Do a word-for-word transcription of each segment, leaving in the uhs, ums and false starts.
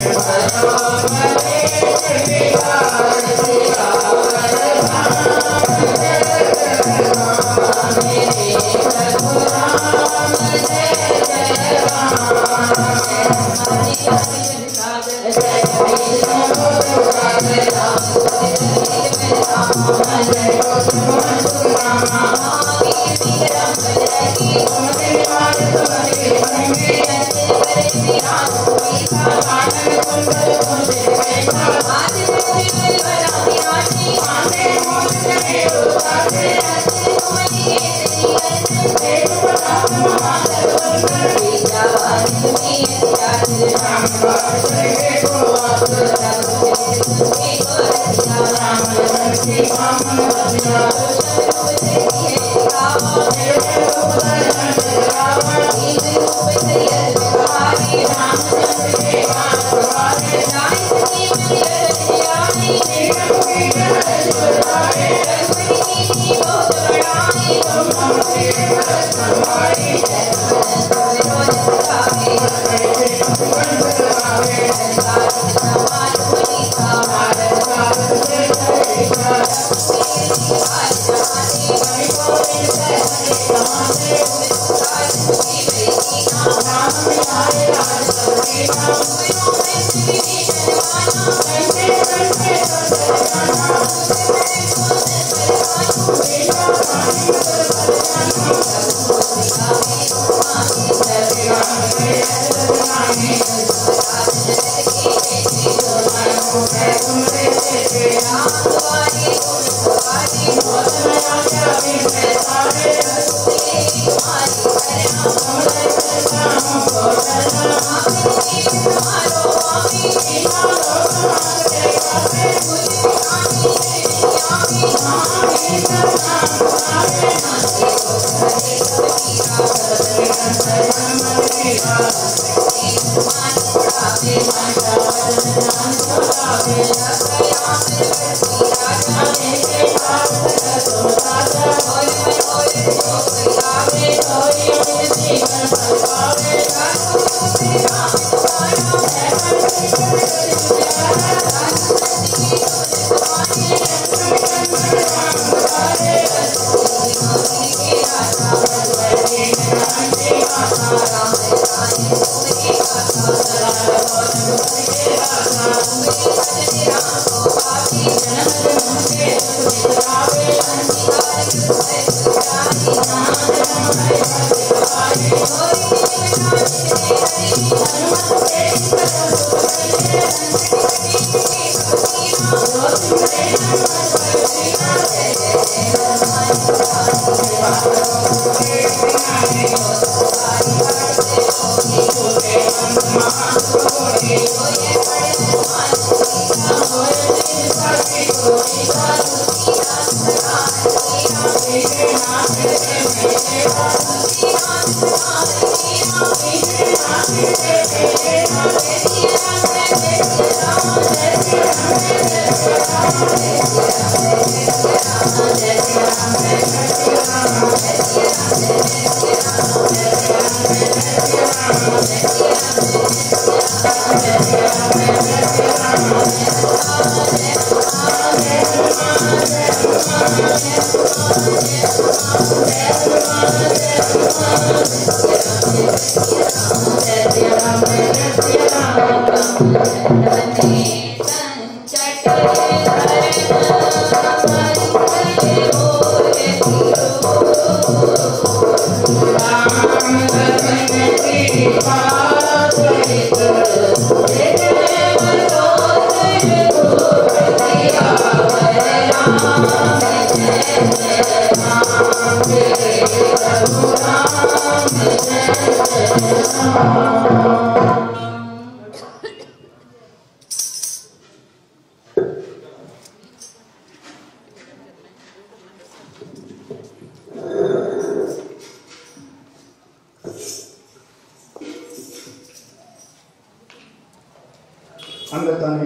अंगतानी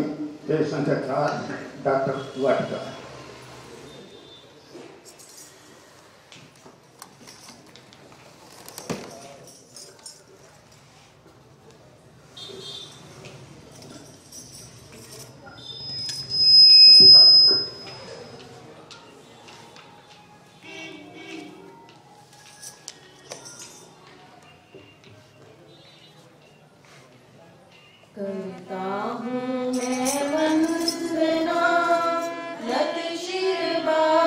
Jaishankar doctor वाटिका करता हूँ मैं वंदना नत शिर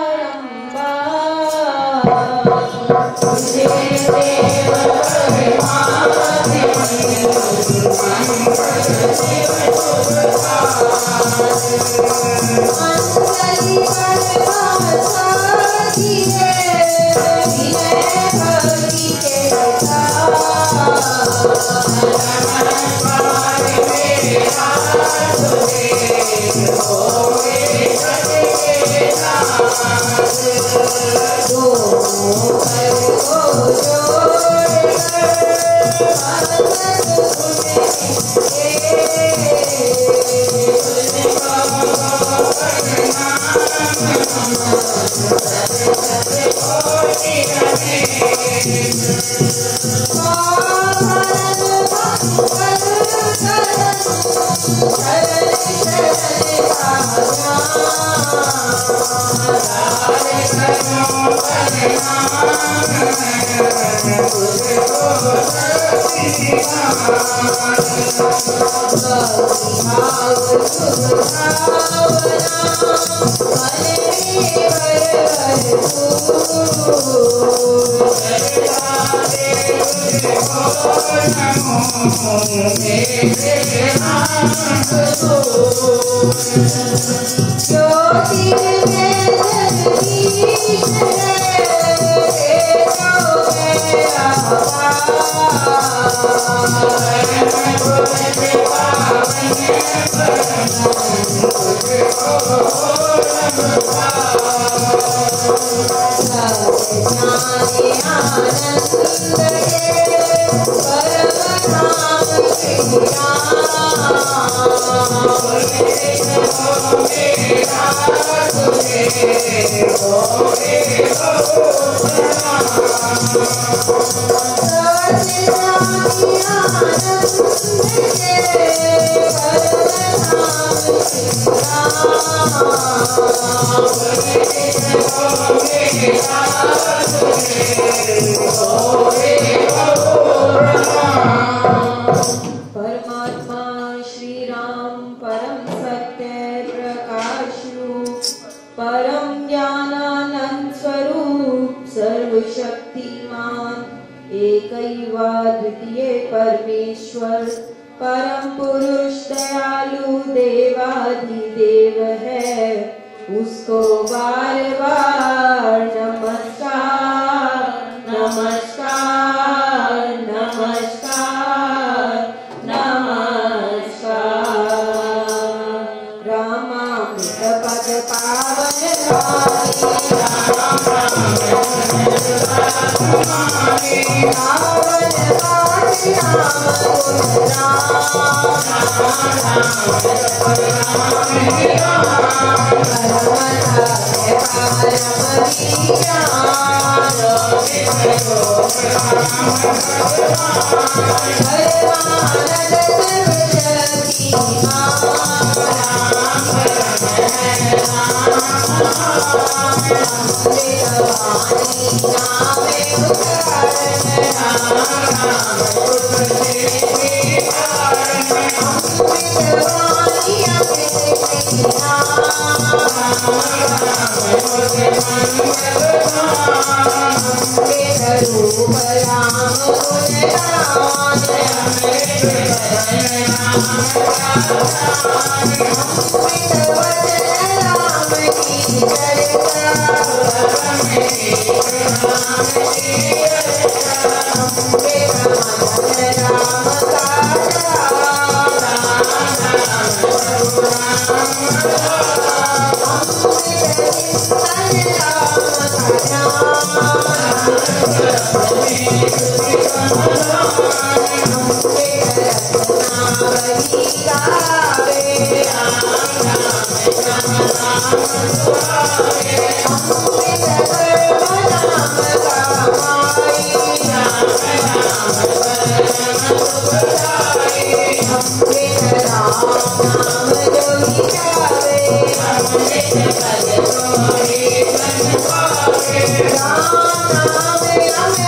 बारंबार तुझे देव परमात्मे अंजलि करवासा किए विनय भक्ति के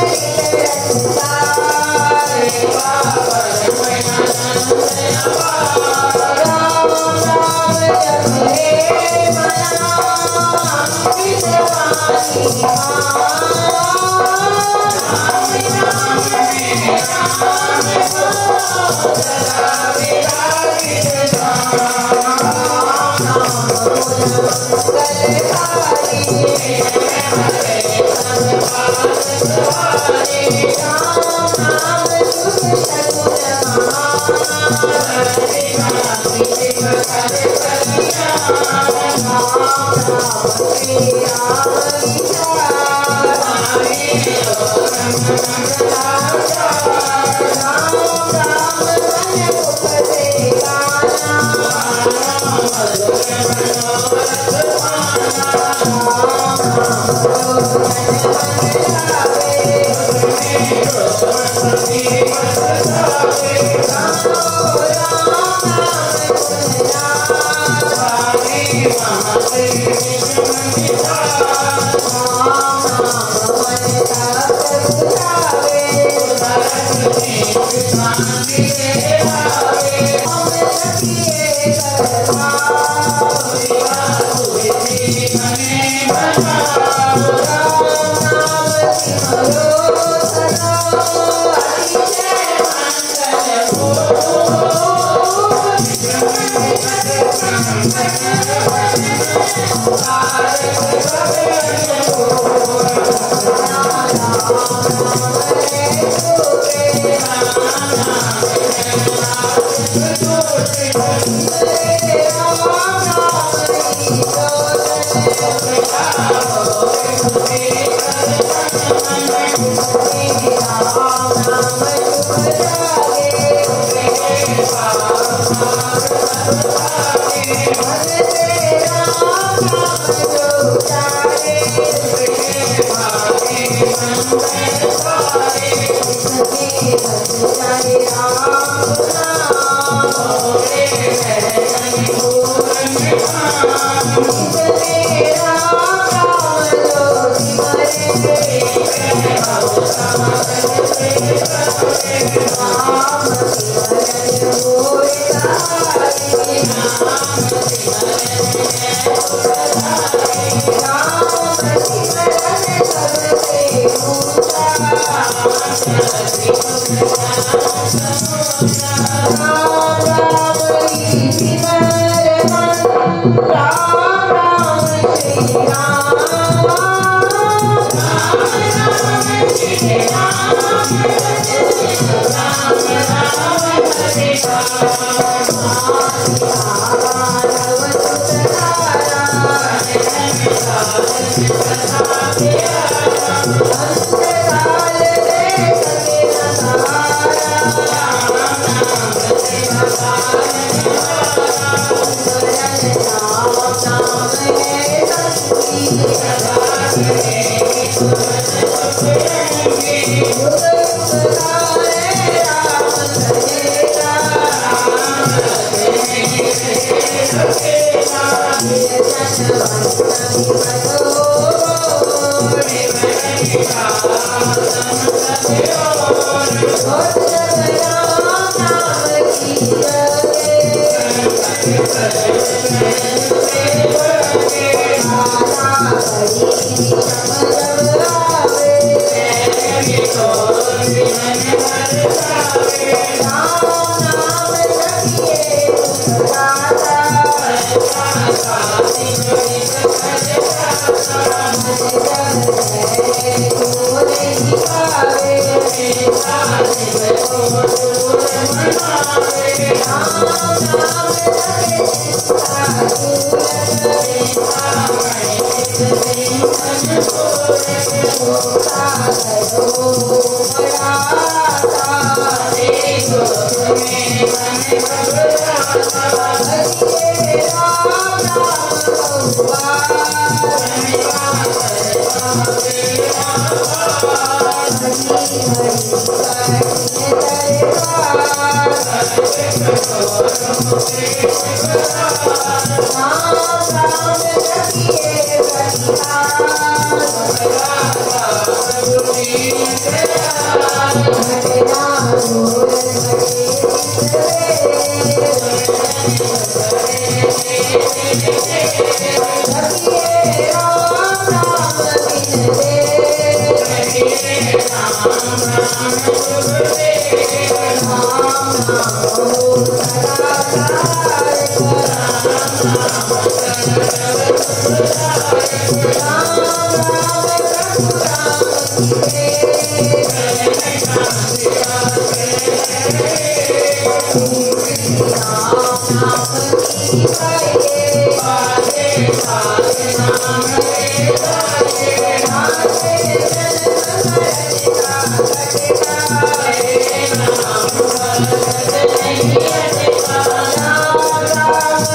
Bye. Bye.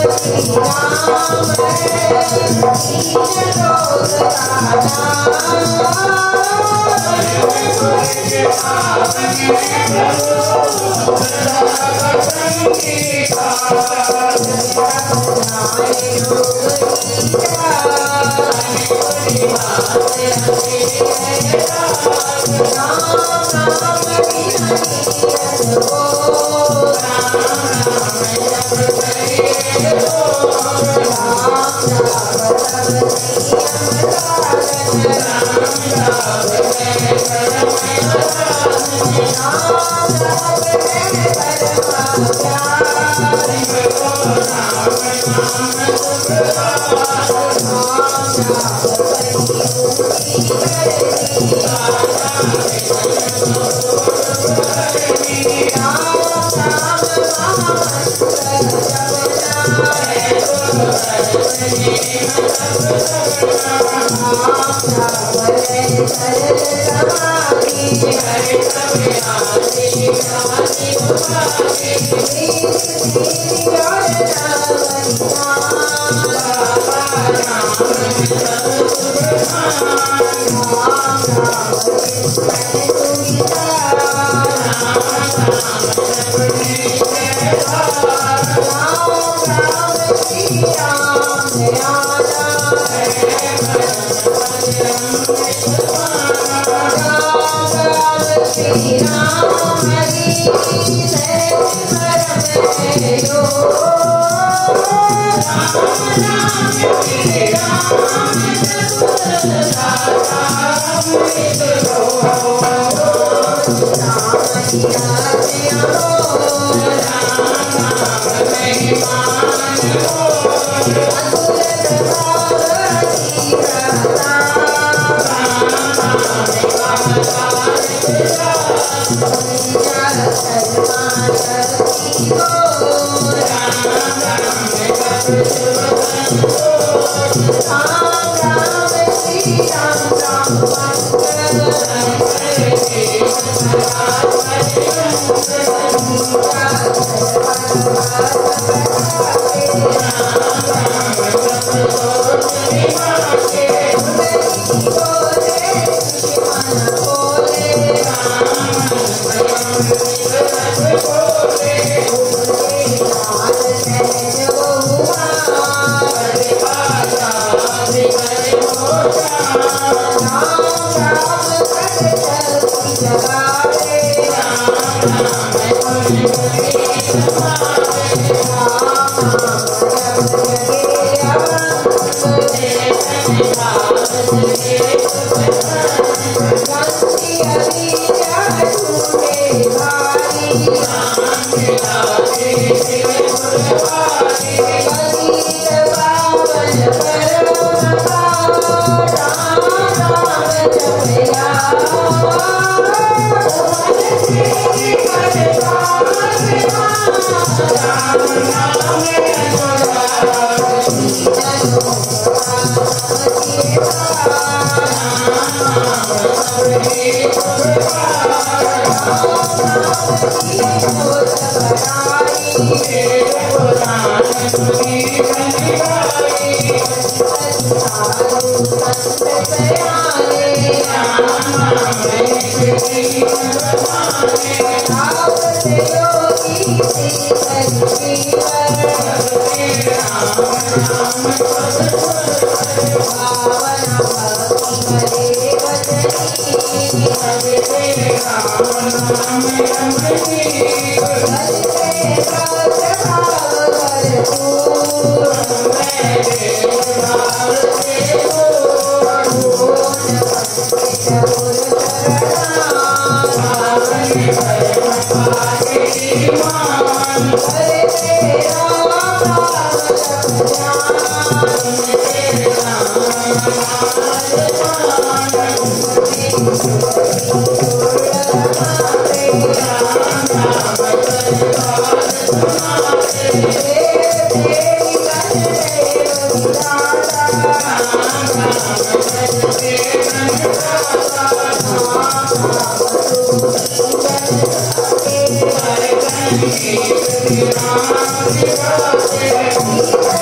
Thank you.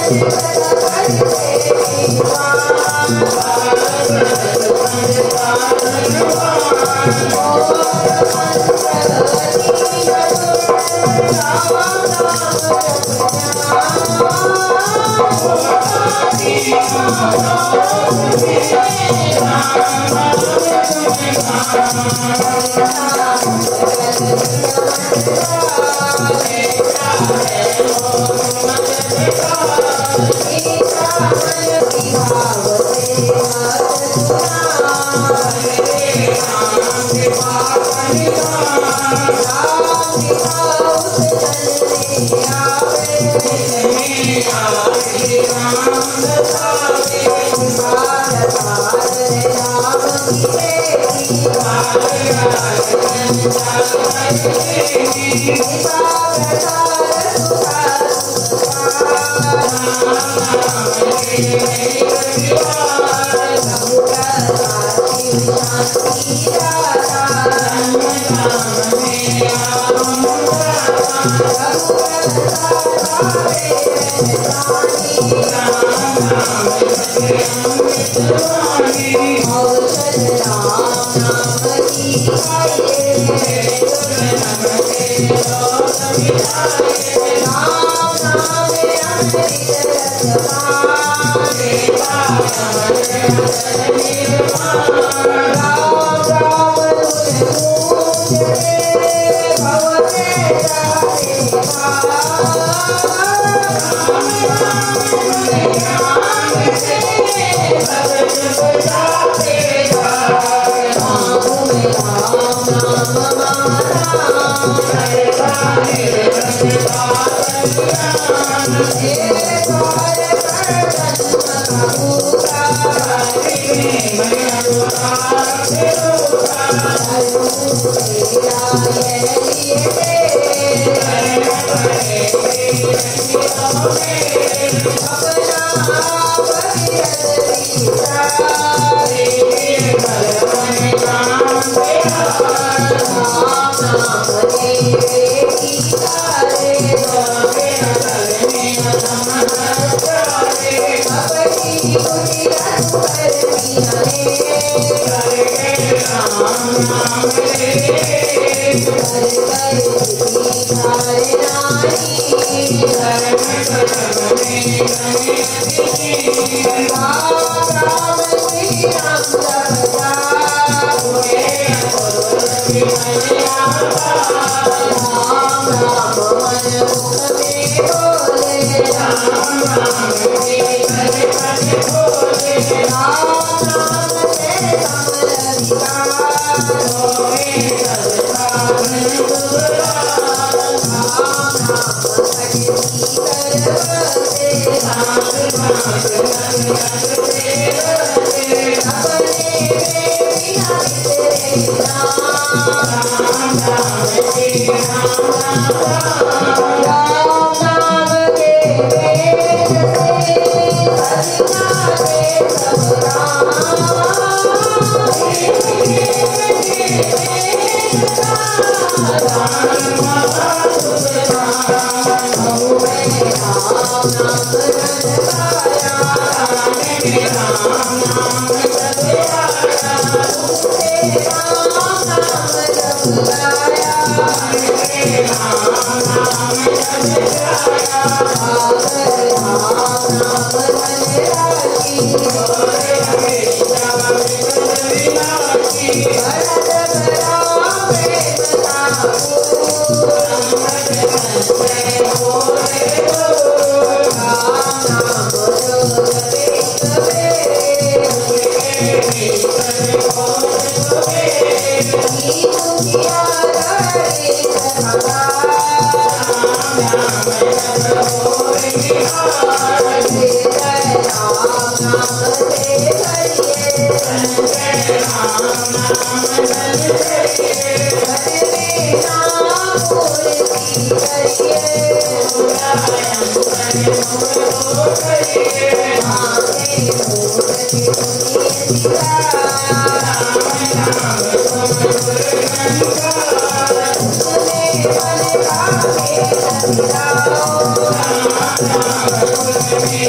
Thank you.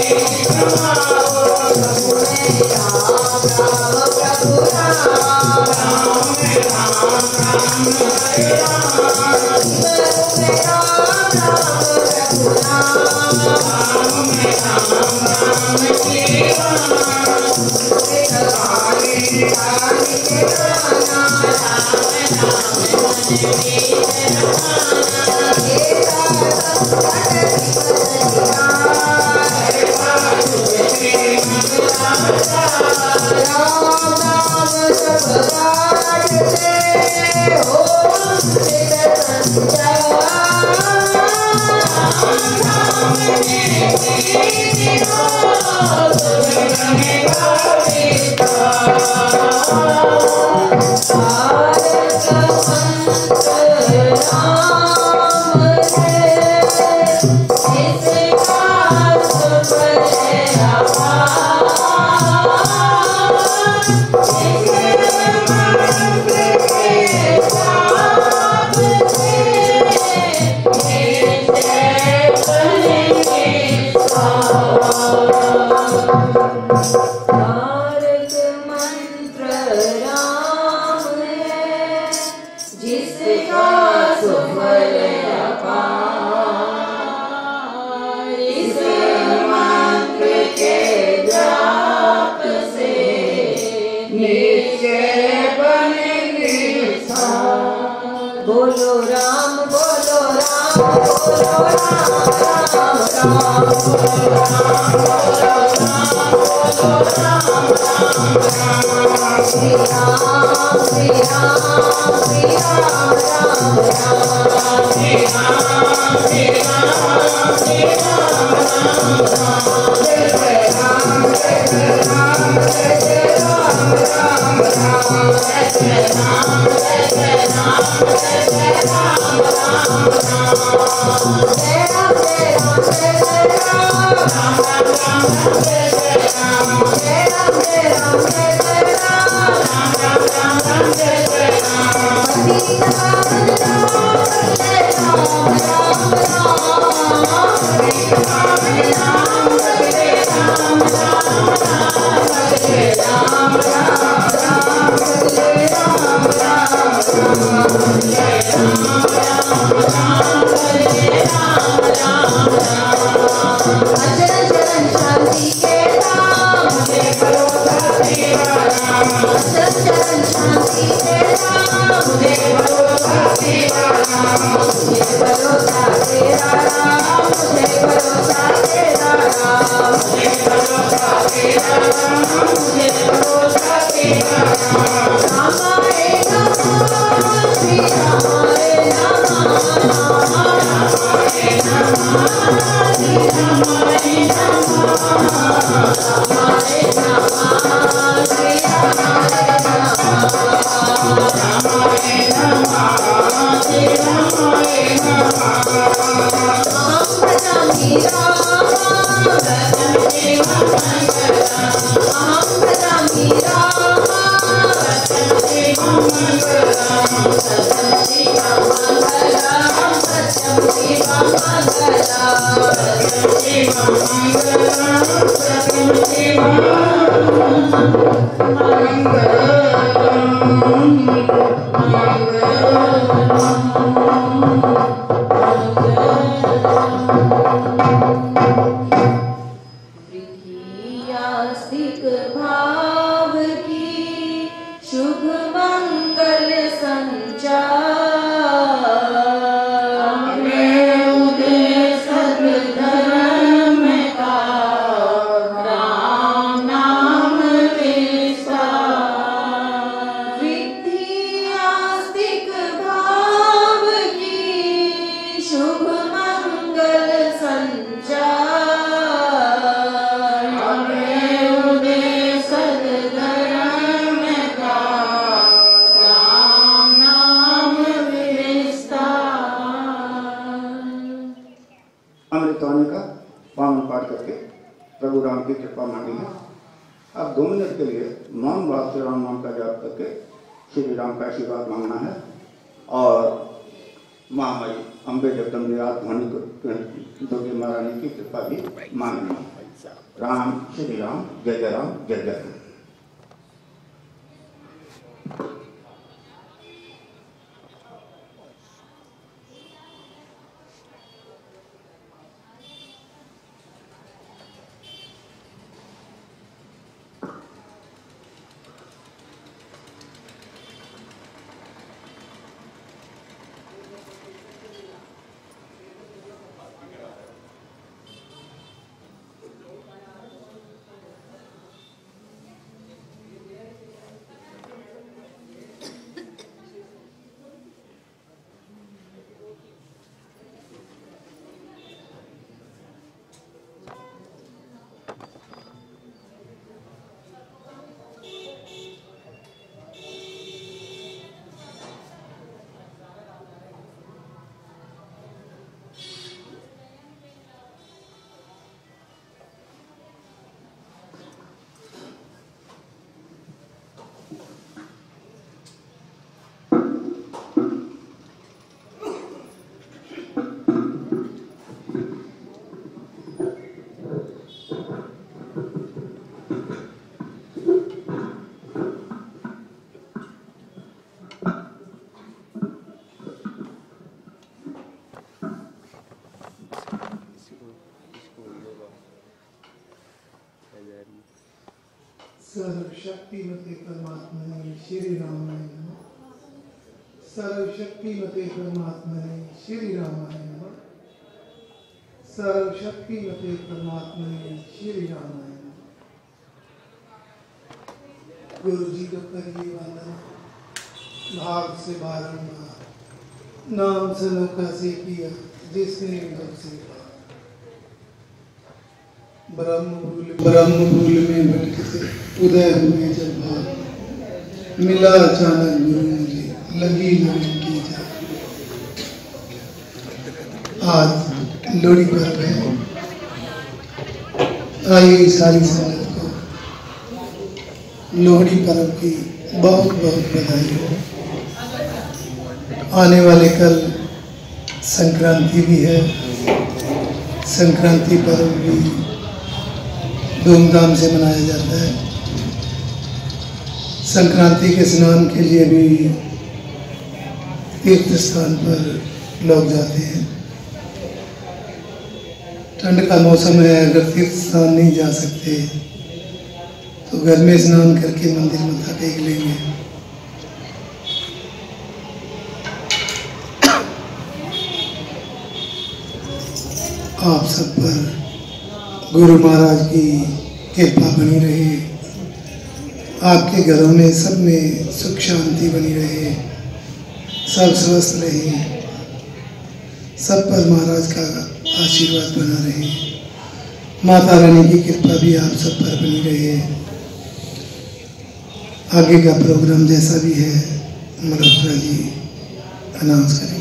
सर्वशक्तिमते परमात्मने श्री रामाय नमः। सर्वशक्तिमते परमात्मने श्री रामाय नमः। सर्वशक्तिमते परमात्मने श्री रामाय नमः। गुरु जी को करिए वंदन भाव से बारंबार, नाम से नौका से किया जिसने जब से ब्रह्म भूल ब्रह्म भूल में भटकते उदय हुए जब भाव, मिला अचानक गुरु मुझे लगी लगन की जा। आज लोहड़ी पर्व है, आइए सारी संगत को लोहड़ी पर्व की बहुत बहुत बधाई हो। आने वाले कल संक्रांति भी है, संक्रांति पर्व भी धूमधाम से मनाया जाता है। संक्रांति के स्नान के लिए भी तीर्थ स्थान पर लोग जाते हैं। ठंड का मौसम है, अगर तीर्थ स्थान नहीं जा सकते तो घर में स्नान करके मंदिर मत्था टेक लेंगे। आप सब पर गुरु महाराज की कृपा बनी रहे, आपके घरों में सब में सुख शांति बनी रहे, सब स्वस्थ रहे, सब पर महाराज का आशीर्वाद बना रहे। माता रानी की कृपा भी आप सब पर बनी रहे। आगे का प्रोग्राम जैसा भी है मल्होत्रा जी अनाउंस करेंगे।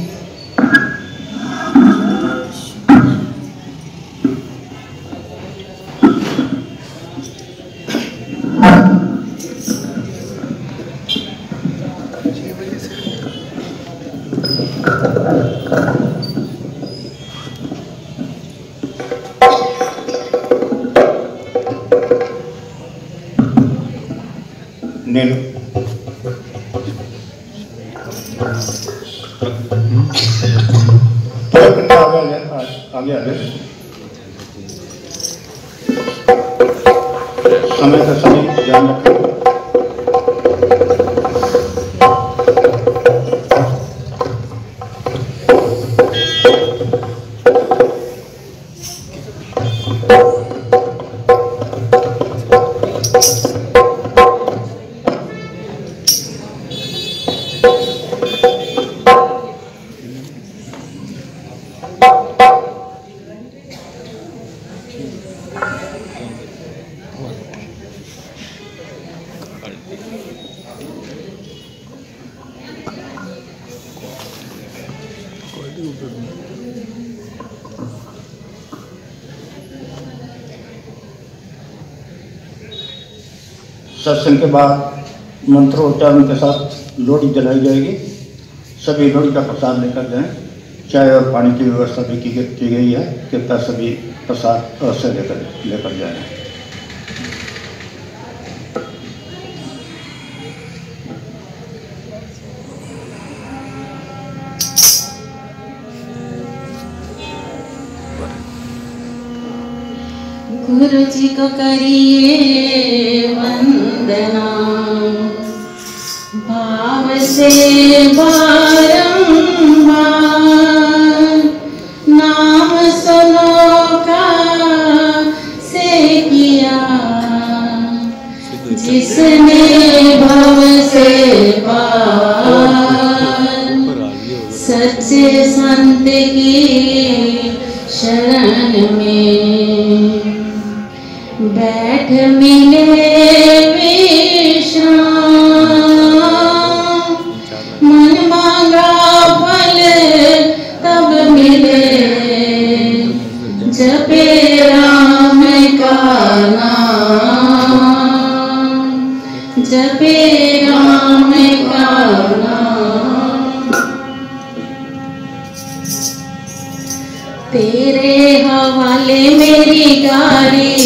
నేను थोड़ा आगे आगे आगे समय का सही ध्यान रखें। सत्संग के बाद मंत्रोच्चारण के साथ लोहड़ी जलाई जाएगी। सभी लोहड़ी का प्रसाद लेकर जाएं। चाय और पानी की व्यवस्था भी की, की गई है। कृपया सभी प्रसाद अवश्य लेकर लेकर जाएं। गुरु जी को करिए वंदना, भाव से बारंबार, नाम सनोखा से किया जिसने भव से पार। सच्चे संत की शरण में बैठ मिले विश्राम, मन मांगा फल तब मिले, जपे राम का नाम, जपे राम का नाम। तेरे हवाले मेरी गाड़ी,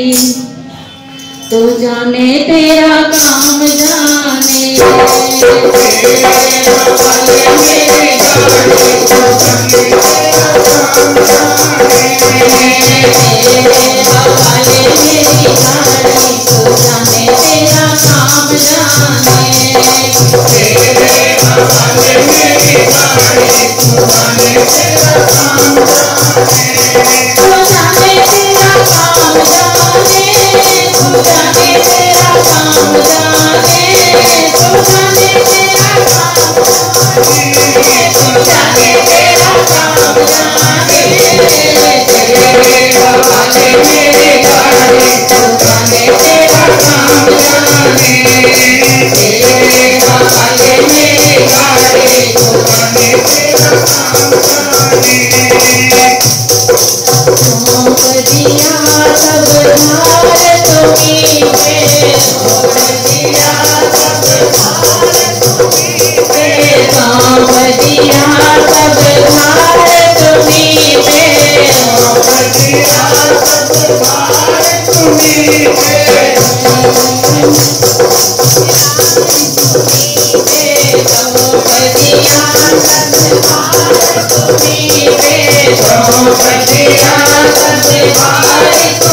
तो जाने तेरा काम जाने। तेरे हवाले मेरी गाड़ी, तो जाने तेरा काम जाने। तेरे हवाले मेरी गाड़ी,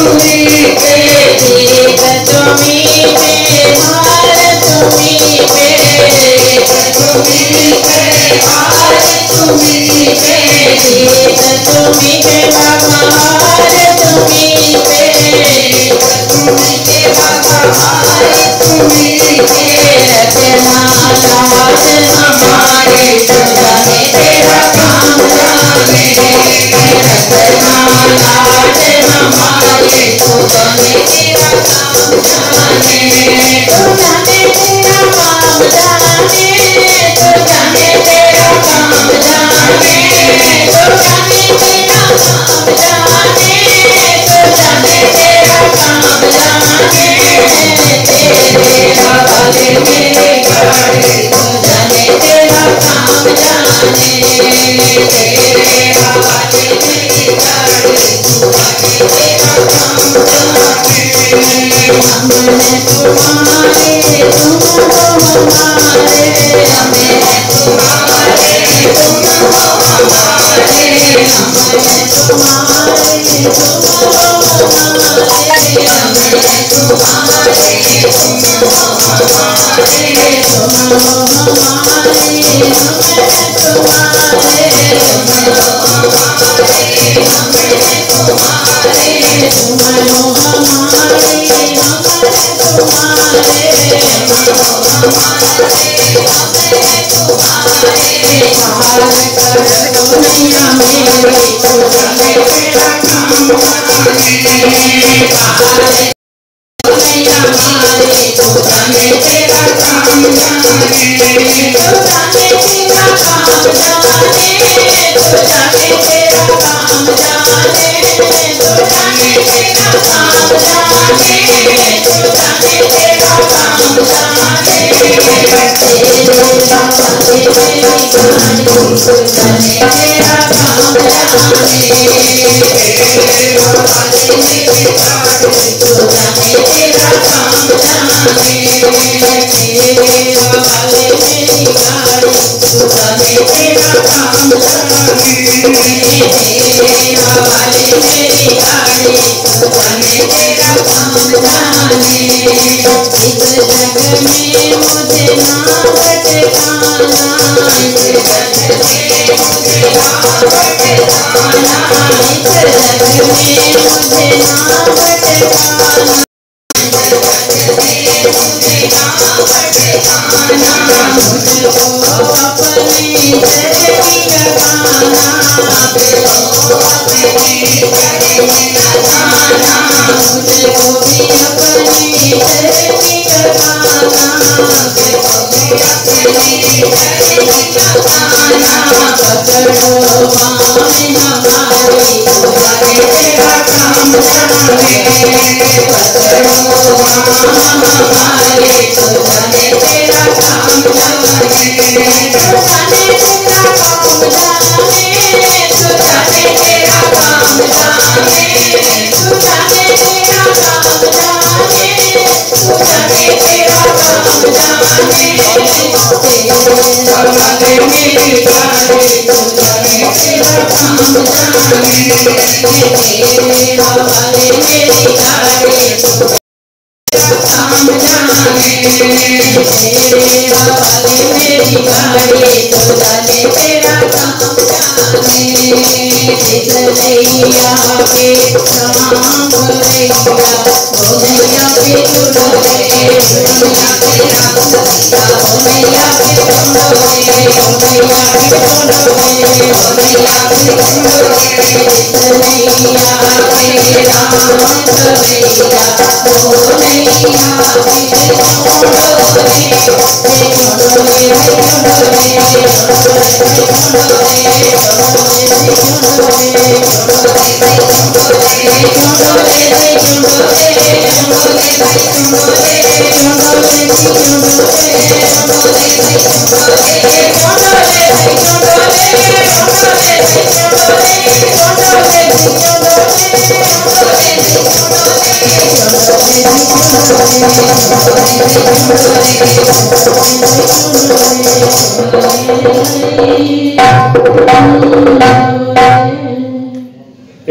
एक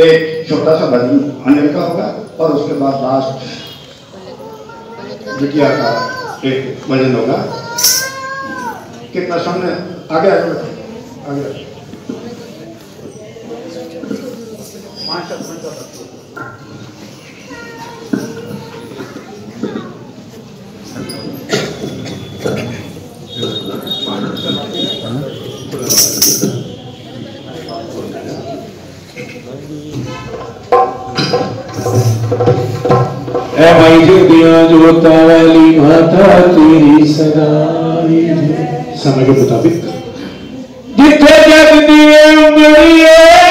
छोटा सा भजन अनिल का होगा और उसके बाद लास्ट बिटिया का एक भजन होगा। कितना सामने आगे आगे आगे ऐ भाई जगदियां जोता वाली माता तेरी सदाई समय के मुताबिक जिथे जगदिए उमड़िए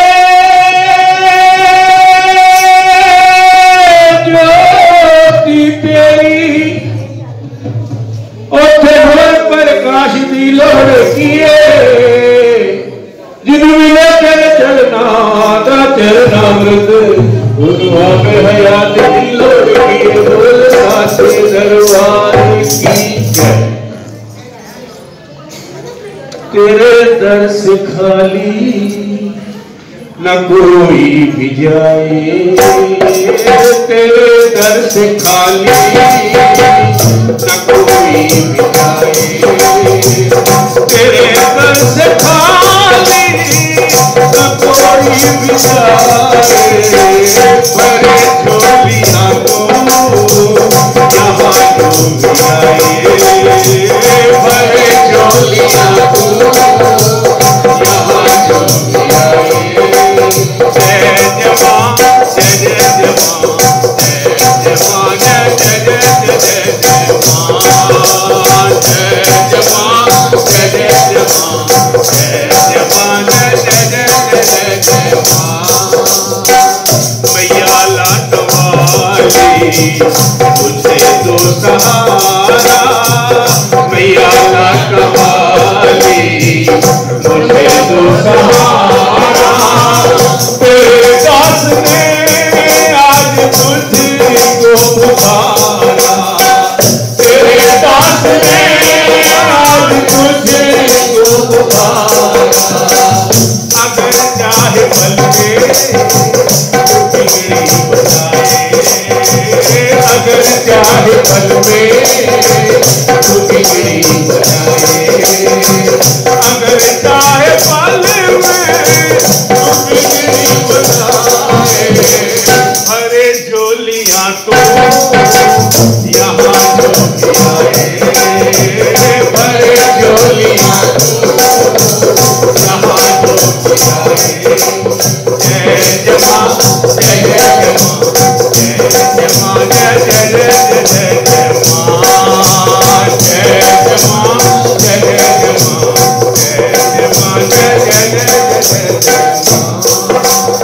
ज्योति तेरी उथे होर प्रकाश दी लोड़ कीए जिन्हों मिले तेरे चलना दा चरणामृत गुरुआ में हयात की लोड़ की बोल साथे दरबार की जय। तेरे दर से खाली न कोई भी जाए, तेरे दर से खाली न कोई भी जाए, तेरे दर से खाली न कोई भी जाए। भरे झोलियां को यहाँ डूब आए, भरे झोलियां को यहाँ डूब आए। जय जवान जय जय जवान जय जवान जय जय जय जय जवान जय जवान जय जय जवान जय जवान जय जय जय जवान। मैया लाडवाली मुझे तो सहारा, मैया लाडवाली मुझे तो सहारा। तेरे दास ने आज तुझको पुकारा, तेरे दास ने आज तुझको पुकारा। अगर चाहे पल में बिगड़ी बनाए, अगर चाहे पल में तू बिगड़ी बनाए, अगर चाहे पल में तू बिगड़ी बनाए। भरे झोलियां तो यहाँ डूब आए, भरे झोलियां तो यहाँ डूब आए। जय जवान जय जय जवान जय जवान जय जय जय जय जवान जय जवान जय जय जवान जय जवान जय जय जय जय जवान।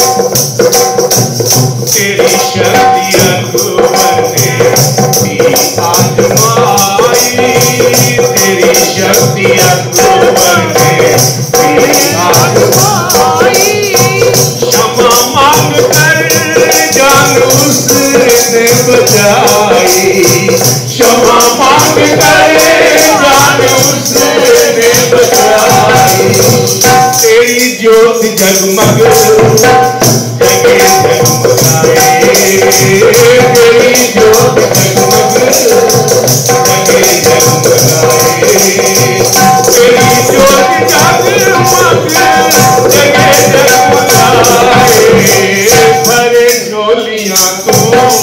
तेरी शक्ति अकबर ने भी आजमाई, तेरी शक्ति अकबर ने भी आजमाई। क्षमा मांग कर जान उसने बचाई, क्षमा मांग कर जान उसने बचाई। तेरी ज्योत जगमग जगे जगमगाए, तेरी ज्योत जगमग जगे जगमगाए, तेरी ज्योत जगमग जगे जगमगाए। भरे झोलियां को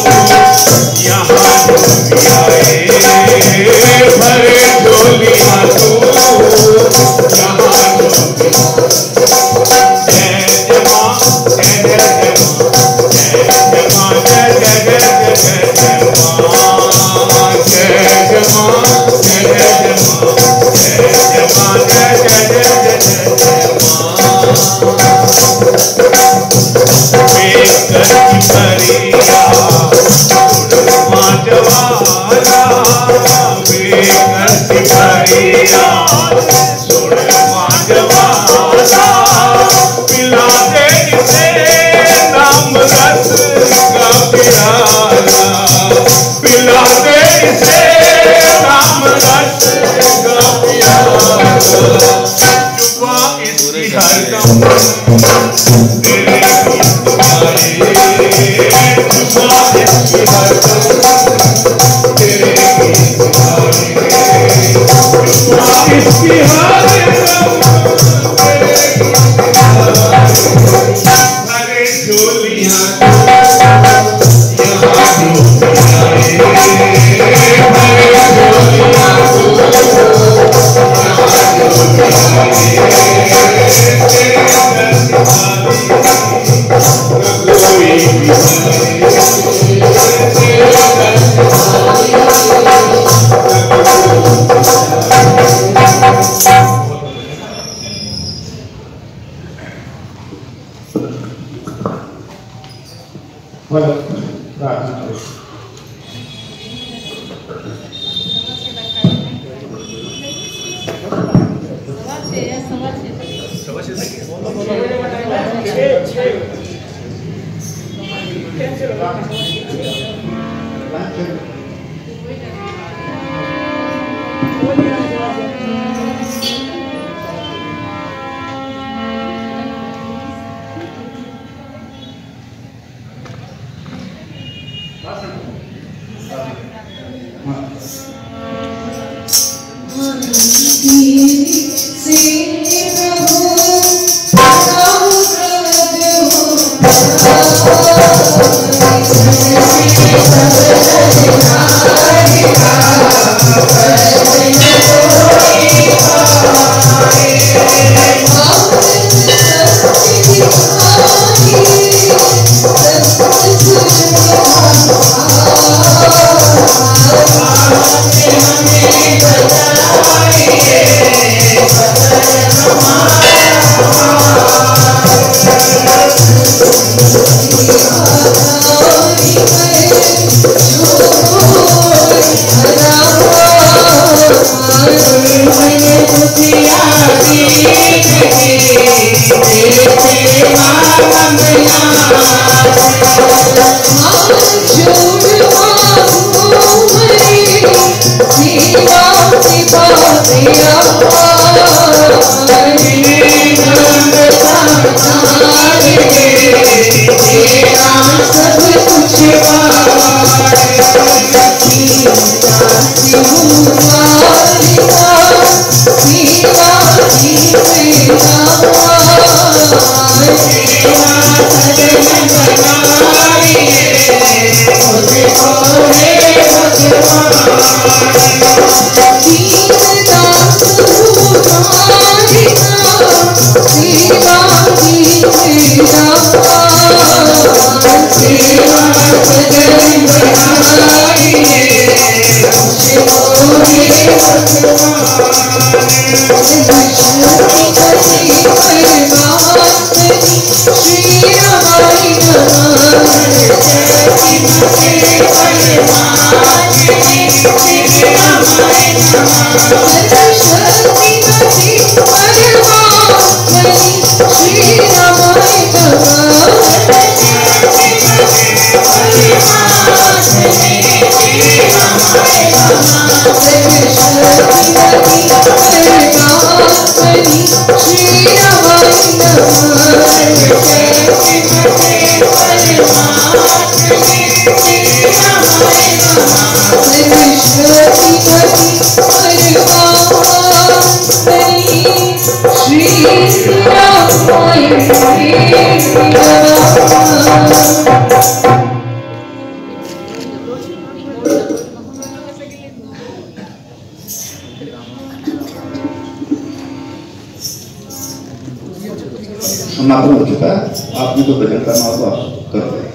यहाँ डूब आए, भरे झोलियां को यहाँ डूब आए। जय जवान जय जय जवान जय जवान जय जय जय जय जवान जय जवान जय जय जवान जय जवान जय जय जय जय जवान। बेकर की परिया उड़वा जवाला, बेकर की परिया उड़वा जवाला। पिला दे इसे नाम रस का प्याला, पिला दे इसे नाम रस का प्याला। जुबा इसकी हरदम तेरे गीत गाए, समापन हो चुका है। आपने जो भजन करना हो तो आप कर दें।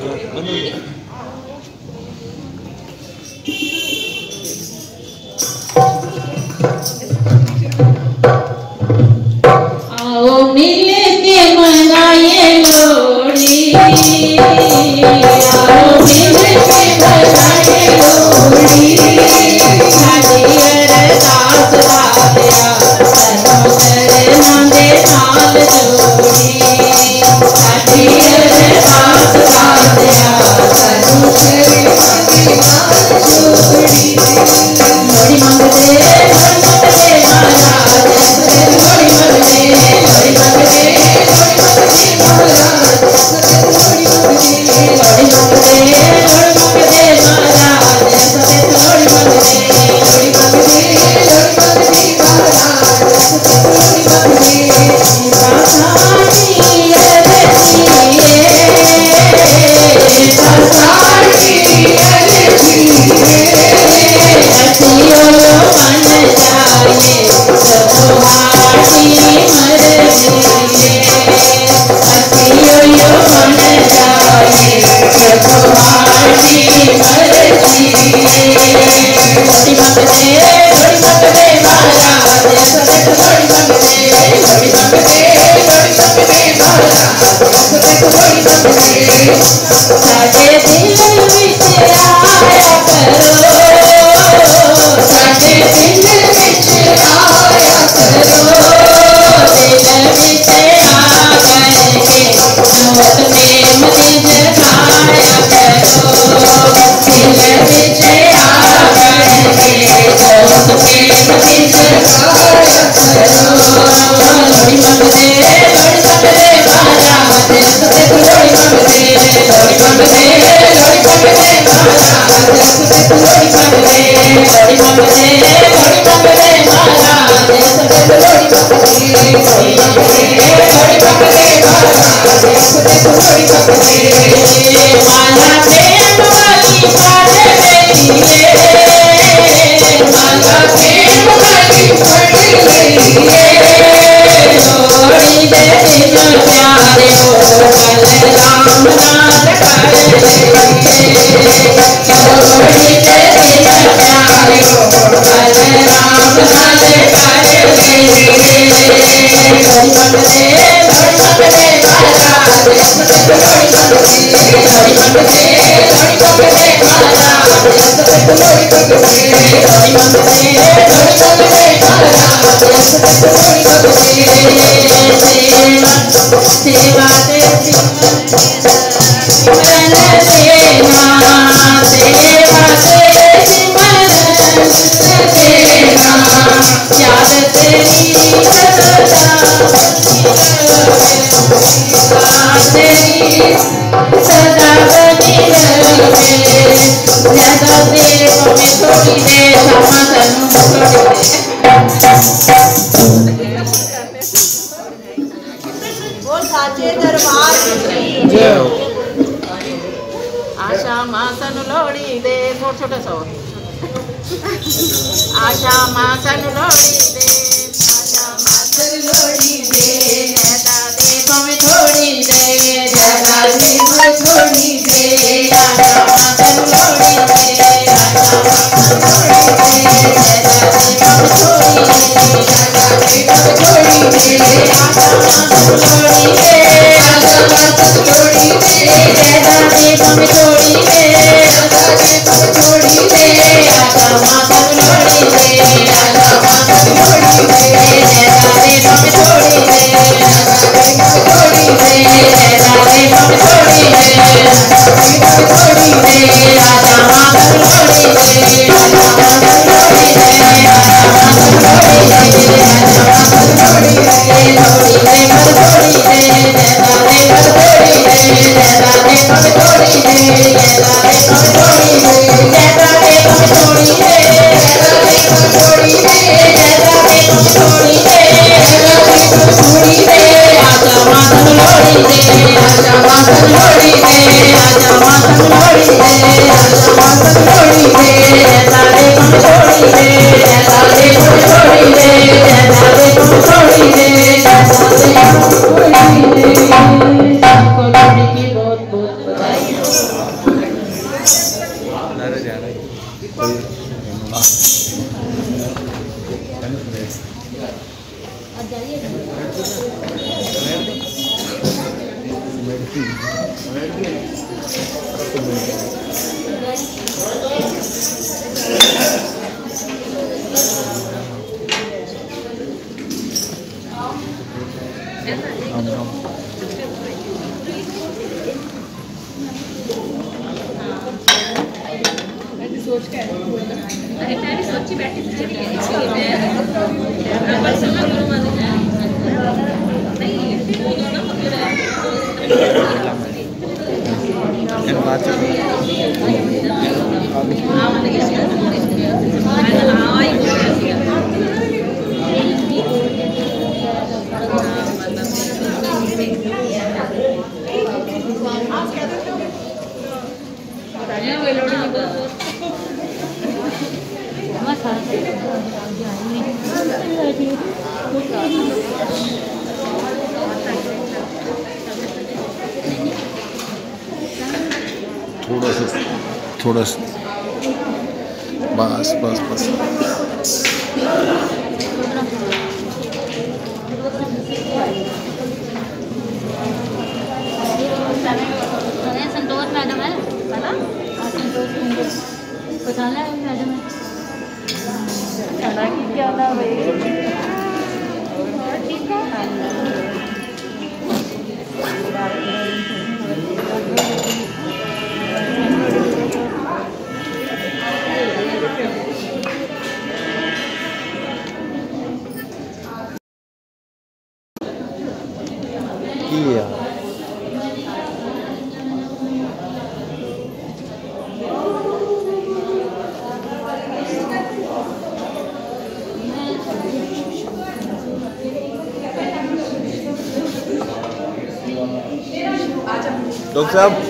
आओ मिल के मनाए लोहड़ी, आओ मिल के मनाए लोहड़ी, साड़ी अरदास लाया सनों चरना दे नाल जोड़ी, साड़ी अरदास लाया सनों चरना दे नाल जोड़ी। लोहड़ी मंगदे मंगदे महाराज लोहड़ी मंगदे लोहड़ी मंगदे लोहड़ी मंगदे महाराज लोहड़ी मंगदे लोहड़ी मंगदे साडे दिल विच आया करो, साडे दिल विच आया करो, दिल विच आ करके जोत प्रेम दी जगाया करो, दिल विच आ करके जोत प्रेम दी जगाया करो। लोड़ी मंगदे लोड़ी मंगदे महाराज रस्ते लोड़ी मंगदे लोड़ी मंगदे लोड़ी मंगदे महाराज रस्ते लोड़ी मंगदे लोड़ी मंगदे लोड़ी मंगदे महाराज रस्ते लोड़ी मंगदे लोड़ी मंगदे लोड़ी मंगदे महाराज रस्ते लोड़ी मंगदे। माला प्रेम वाली साडे बेटीए, माला प्रेम वाली साडे बेटीए, लोड़ी दे दिन प्यारे हो बलराम नाल कर लईए, लोड़ी दे दिन प्यारे हो बलराम नाल कर लईए। लोड़ी मंगदे लोड़ी मंगदे महाराज रस्ते लोड़ी मंगदे लोड़ी मंगदे लोड़ी मंगदे महाराज रस्ते लोड़ी मंगदे लोड़ी मंगदे लोड़ी मंगदे महाराज रस्ते लोड़ी मंगदे। सेवा दे सिमरन देना, सेवा दे सिमरन देना, याद तेरी सदा तेरी सदा बनी रहे। ज्यादा देर में थोड़ी देर क्षमा तनु साचे दरबार की जय हो। आशा मासन लोड़ी दे छोटे छोटे सौ आशा मासन लोड़ी दे आशा मासन लोड़ी दे जदा दे पमे थोड़ी दे जदा दे पमे थोड़ी दे आशा मासन लोड़ी दे आशा मासन लोड़ी दे जदा दे पमे थोड़ी दे जदा दे पमे थोड़ी दे आशा मासन लोड़ी दे आशा मासन लोड़ी दे जदा दे पमे थोड़ी दे जदा दे पमे थोड़ी दे आशा मासन लोड़ी दे आशा मासन लोड़ी दे जदा दे पमे थोड़ी दे जदा दे पमे थोड़ी दे जदा दे पमे थोड़ी दे जदा दे पमे थोड़ी दे आशा मासन लोड़ी दे आशा मासन लोड़ी दे आशा मासन लोड़ी दे आशा मासन लोड़ी दे थोड़ी दे पर थोड़ी दे जदा दे पर थोड़ी दे जदा दे पर थोड़ी दे जदा दे पर थोड़ी दे जदा दे पर थोड़ी दे जदा दे पर थोड़ी दे जदा दे पर थोड़ी दे जदा दे पर थोड़ी दे आशा मासन लोड़ी दे आशा मासन लोड़ी दे आशा मासन लोड़ी दे आशा मासन लोड़ी दे जदा दे पर थोड़ी दे जदा दे पर थोड़ी दे जदा दे पर थोड़ी दे जदा दे पर थोड़ी दे। सबको लोड़ी की बहुत बहुत बधाई हो। अरे मैं भी सोची बैठी थी इसलिए मैं पर समझ लो नहीं बात थोड़ा सा थोड़ा सा बस बस बस Thank you. क्या ना भाई डॉक्टर साहब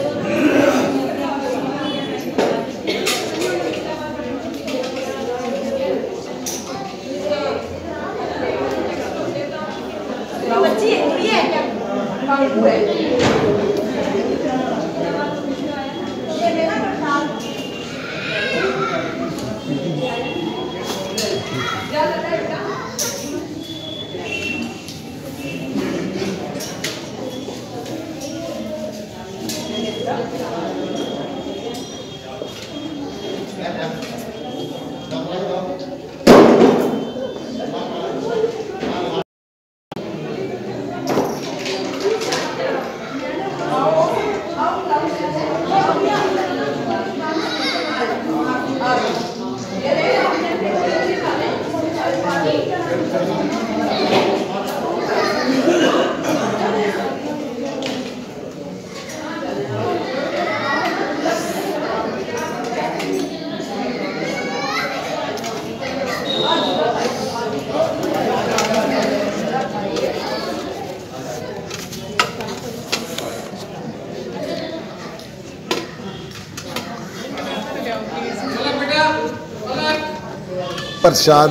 प्रसाद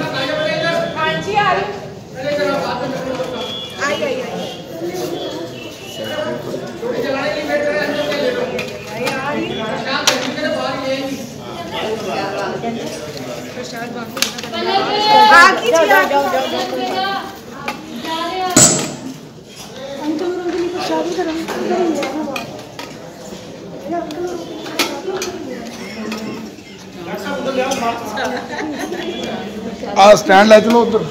आ स्टैंड ले चलो उधर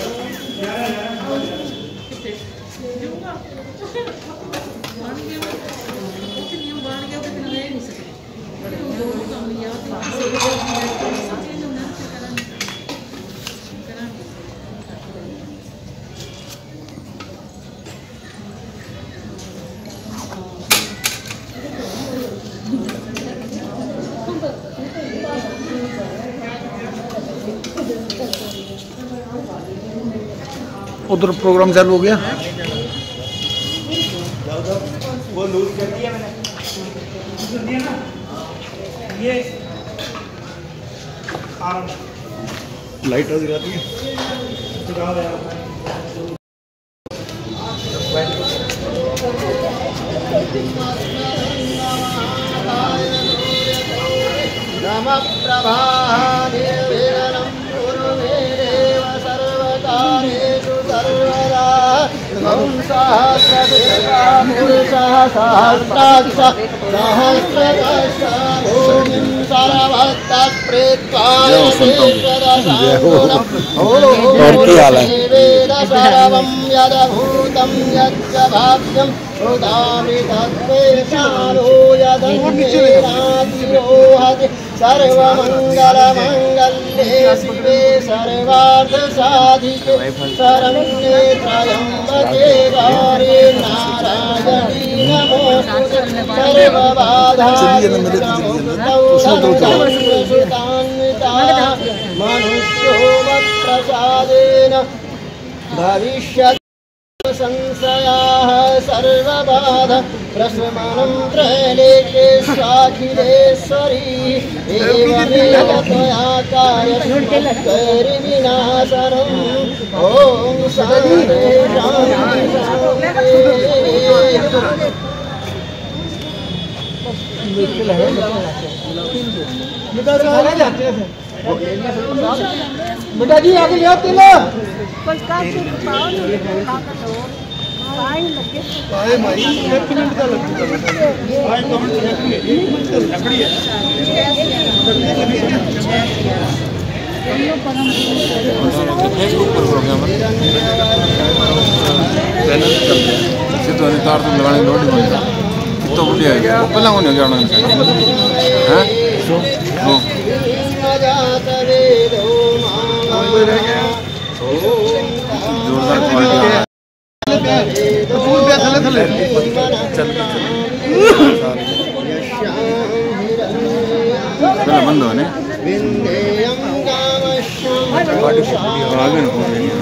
उधर प्रोग्राम चालू हो गया। वो लूज कर दिया मैंने, ये लाइट दिखाती है। नमः प्रभानिर्विघ्नं कुरु मे देव सर्वकार्येषु सर्वदा। त्वं सहस्रशीर्षः पुरुषः सहस्राक्ष सहस्रदशा भूमिं सर्वतः प्रीत्वा वेद सर्वं यद्भूतं यच्च भाव्यं उदामि तद्वेषालो यदन्येनातिरोहति। सर्वमङ्गलमङ्गल्ये शिवे सर्वार्थसाधिके शरण्ये त्र्यम्बके गौरी नारायणी नमोस्तुते। सर्वबाधान्विता मनुष्योमप्रसादेन भविष्यति संशयाः सर्वबाधा प्रशमनं त्रैलोक्ये साखिलेश्वरी। एवमेव त्वया कार्यविनाशनम् ॐ शान्ति बेटा जी आगे ले आओ तिल। कुछ का पाओ नहीं खा कर दो। फेसबुक पर प्रोग्राम तो तार तो लगाने लोड नहीं तो बढ़िया है वो पहला कौन हो गया उन्होंने हैं वो जोरदार क्वालिटी बंद हो ने आगे न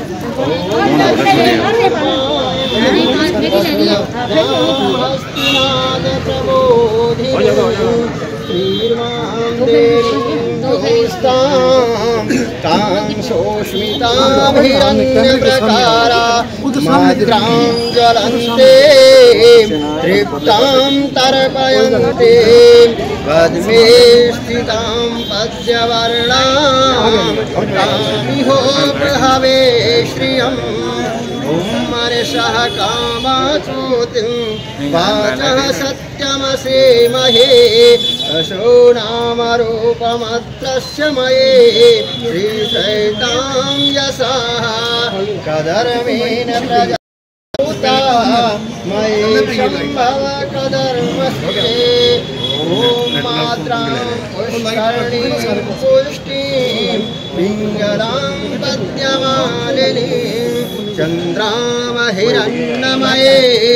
शोष्मिताभिरन्यप्रकारा माद्रां ज्वलन्ते तृप्तां तर्पयन्ते पद्मे स्थितां पद्यवर्णां कामिहो प्रहवे श्रियम् ॐ मनसः कामचोतिं वाचः सत्यमसेमहे अशो नाम रूपमत्रस्य मये श्रीसैतां यशः कदर्मेण प्रजा मये शम्भव कदर्मस्ते ॐ मात्रां पुष्करणीं पुष्टिं पिङ्गलां पद्यमालिनीं चन्द्रामहिरन्नमये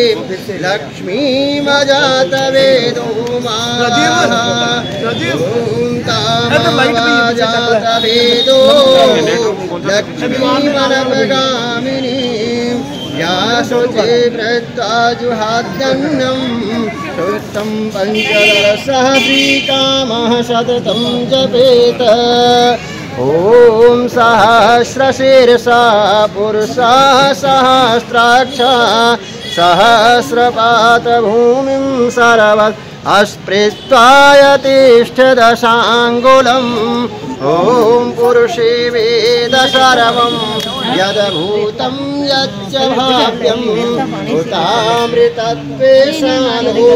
लक्ष्मीमजातवेदो माः जातवेदो लक्ष्मीमनपगामिनीं या शुचे वृत्ता जुहाद्यन्नं शुद्धं पञ्चदशः श्रीकामः सततं जपेत ॐ सहस्रशीर्षा पुरुषः सहस्राक्षा सहस्रपातभूमिं सर्वत् अस्पृष्ट्वायतिष्ठदशाङ्गुलम् ॐ पुरुषे वेद सर्वं यद्भूतं यच्च भाव्यम् उतामृतत्वे सानो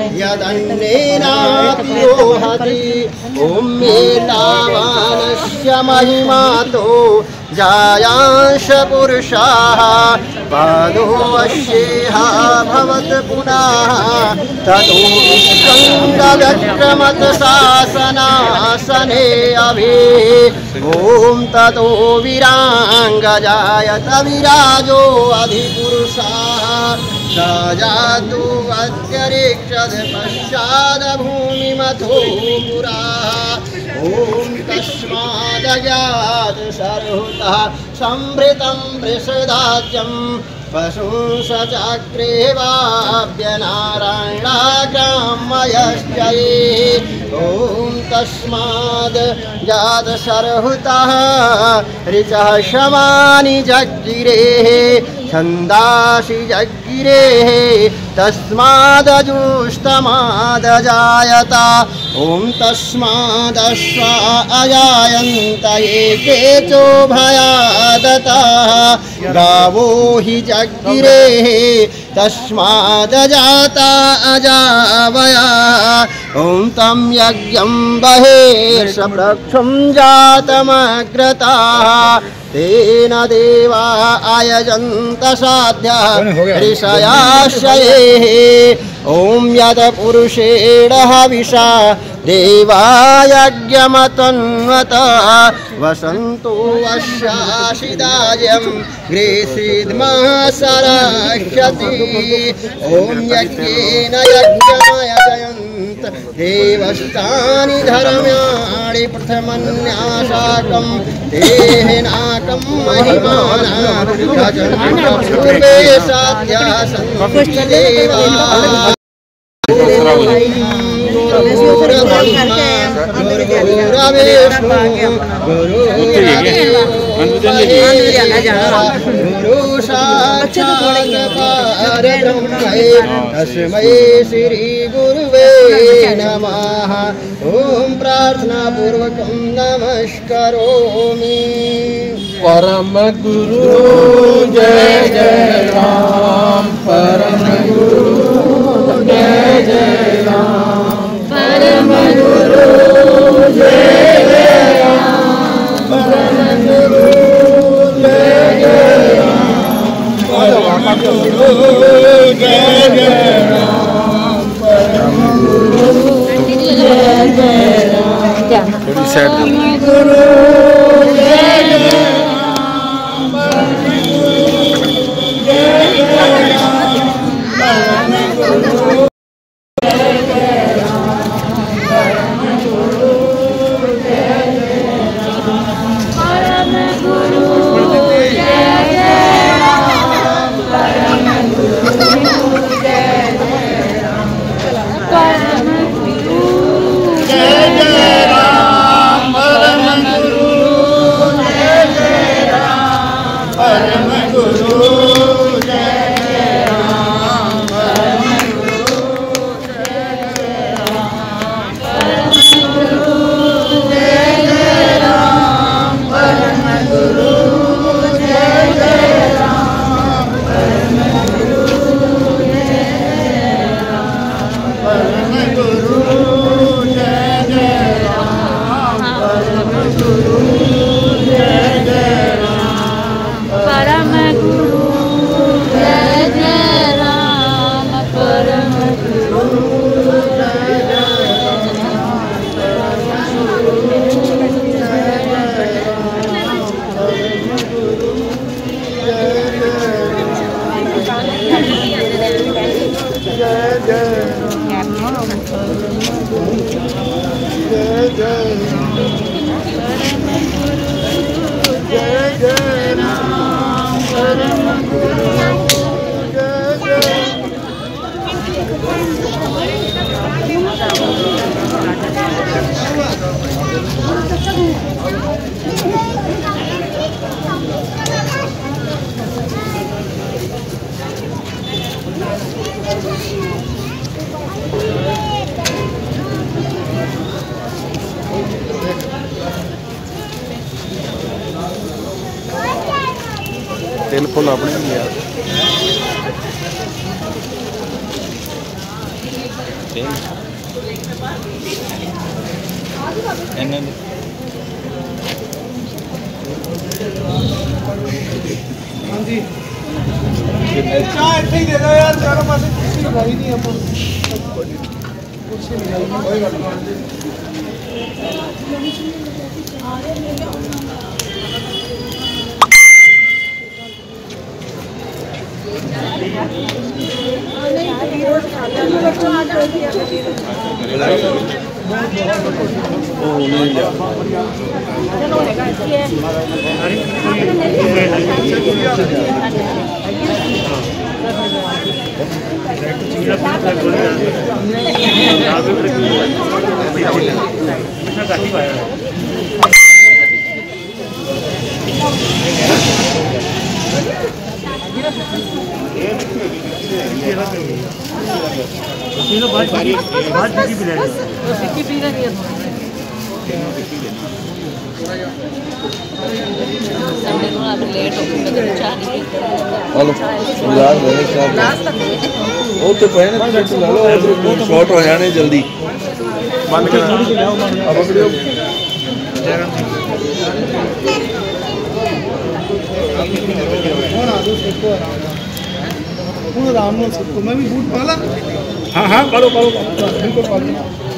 यदन्नेनातिरोहति ॐ एतावानस्य महिमातो जायांश पुरुषाः पादो अश्येह भवत् पुनः ततो विष्कन्दव्यक्रमत् शासनासने अभि ॐ ततो विराङ्गजायत विराजो अधिपुरुषाः स जातु अत्यरिक्षद पश्चाद भूमिमथो पुराः ॐ तस्मादजात सर्वतः संभृतं वृषदाज्यं पशुं स चक्रे वाभ्यनारायणाग्रामयश्चये ॐ तस्माद् जात सर्वतः ऋचः शमानि जग्गिरेः छन्दांसि जग्गिरेः तस्मादजुष्टमादजायत ॐ तस्मादश्वा अजायन्त एके चोभयादतः गावो हि जग्गिरेः तस्मादजाता अजावया ॐ तं यज्ञं बहिर्षप्रक्षं जातमग्रताः तेन देवा आयजन्त साध्यः ऋषयाश्रयेः ॐ यत् पुरुषेण हविषा देवायज्ञमतन्वतः वसन्तो वश्यासिदायं ग्रेसीद्मासराक्षति ॐ यज्ञेन यज्ञमयजयन्त देवस्तानि धर्म्याणि प्रथमन्यासाकं देहिनाकं महिमाना पूर्वे साध्या सन्ति देवाः तस्मै श्री गुरुवे नमः। ओम प्रार्थना पूर्वकं नमस्करोमि। परम गुरु जय जय राम, परम गुरु जय जय राम, परम गुरु जय जय राम, परम गुरु जय जय राम, परम गुरु जय जय राम, परम गुरु जय जय राम, थोड़ी साइड परम गुरु जय जय तेल फुल अपने भी यार हाँ जी चाय इतने ही दे दो यार, चारों पास कुर्सी लगाई नहीं अपन, कुर्सी लगाई कोई बात नहीं। शॉर्ट हो जाने जल्दी बंद आराम से मैं भी बूट पाला। हाँ हाँ पालो पालो बिल्कुल पालो।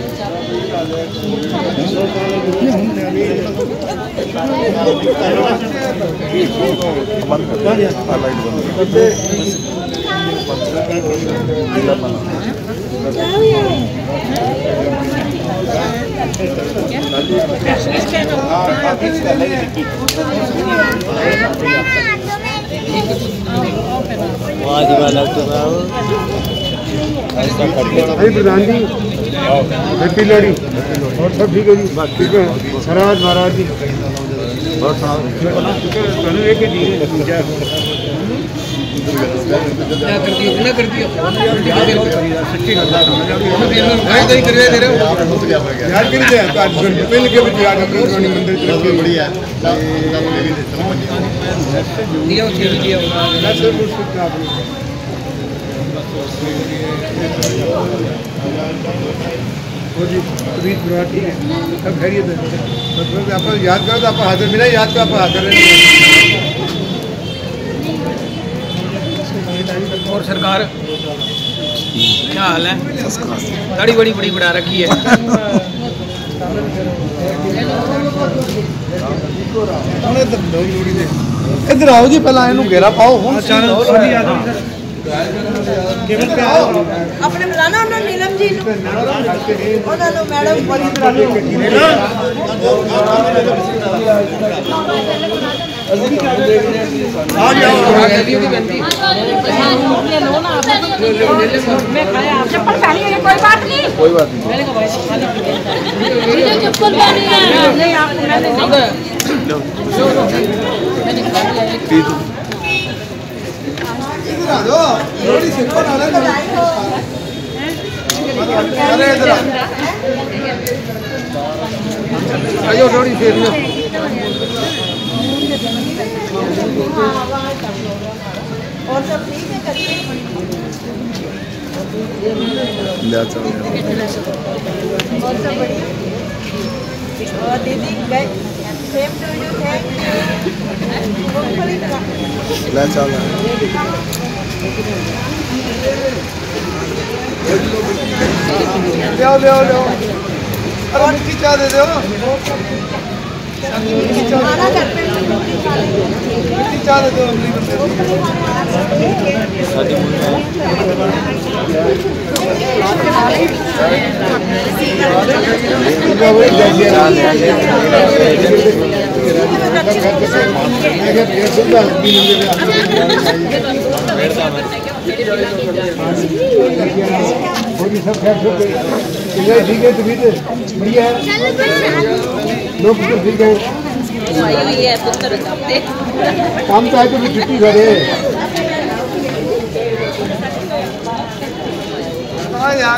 प्रधान जी हैप्पी लोहड़ी और सब ठीक है जी, ठीक है सरहद महाराज जी और कर दियो ना कर दियो भाई तो ही कर दे रहे हो यार कर दे तो आज मिल के भी यार अपनी मंदिर तरफ बढ़िया दिया दिया ना सिर्फ उसको आपने वो जी तबीयत बुरा ठीक है सब खैरियत है मतलब आप याद करो तो आप हाजिर मिला याद तो आप हाजिर हैं और सरकार क्या हाल है दाढ़ी बड़ी बड़ी बढ़ा रखी है इधर आओ जी पहला इनू घेरा पाओ अपने बुलाना उन्होंने नीलम जी उन्होंने मैडम चप्पल पहनी है कोई बात नहीं कोई बात नहीं चप्पल पहनी है नहीं आपको मैंने थोड़ी सिंपल आ रहा है अरे इधर आयो थोड़ी फेर लो और सब ठीक है करके ले चल और सब बढ़िया और दीदी गए same to you thank you ले चल ले आओ ले आओ ले आओ अरे मिट्टी चाह दे दो मिट्टी चाह दे दो अगली बंदे सब ठीक है तभी तो बढ़िया है लोग ठीक है काम तो है तो छुट्टी करे हाँ यार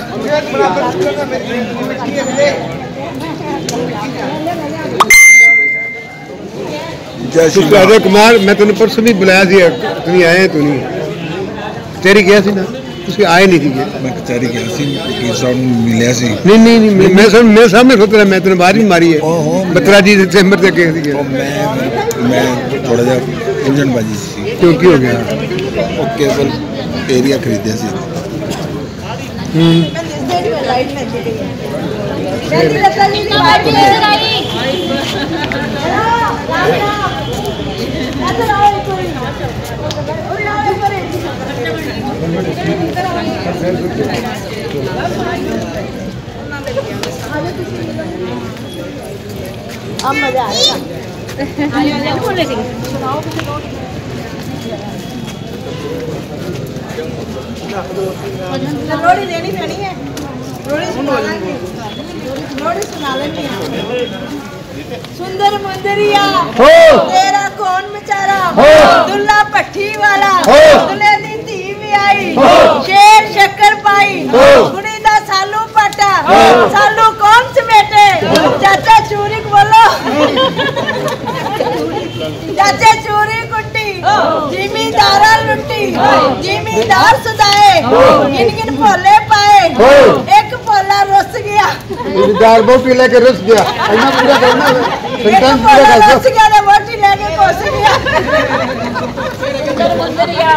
कुमार मैं तेन परसों भी बुलाया सी तुम आए तू नहीं तेरी गया सी ना ਤੁਸੀਂ ਆਏ ਨਹੀਂ ਸੀਗੇ मैं कचहरी गया सी वकील साहब ने मिलिया सी नहीं नहीं नहीं मैं सब मेरे सामने सोच रहा मैं तेरे बाहर ही मारी है बत्रा जी चैम्बर से गए थे मैं मैं थोड़ा जा उलझनबाजी सी क्यों की हो गया वो केवल एरिया खरीदे सी लाइट में चली जल्दी लता जी की बात है इधर आओ कोई और आओ ऊपर अब मजा आएगा लोड़ी देनी पैनी है लोड़ी सुना लेंगे लोड़ी सुना लेंगे सुंदर मुंदरिया तेरा कौन बेचारा दुल्ला पट्टी वाला दुल्हे दी धी भी आई शेर शक्कर पाई कुड़ी दा सालू पाटा सालू कौन से बेटे चाचा चूरी बोलो चाचा चूरी कुट्टी जिमीदारा लुट्टी जिमीदार सुदाए गिन गिन भोले पाए एक भोला रुस गया जिमीदार बोटी लेके रुस गया ऐना पूरा करना संतान पूरा कर रुस गया ने बोटी लेके घुस गया मुंदरिया